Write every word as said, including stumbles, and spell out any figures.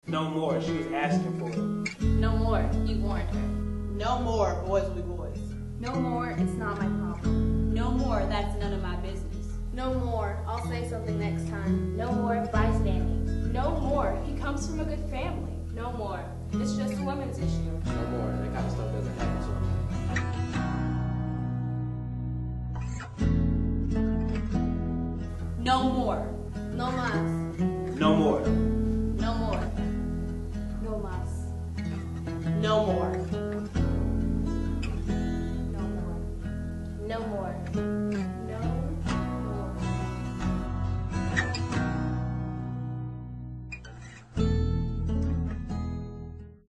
No more. She was asking for it. No more. You warned her. No more boys will be boys. No more. It's not my problem. No more. That's none of my business. No more. I'll say something next time. No more bystanding. No more. He comes from a good family. No more. It's just a women's issue. No more. That kind of stuff doesn't happen to me. No more. No más. No more. No more. No más. No more. No more. No more.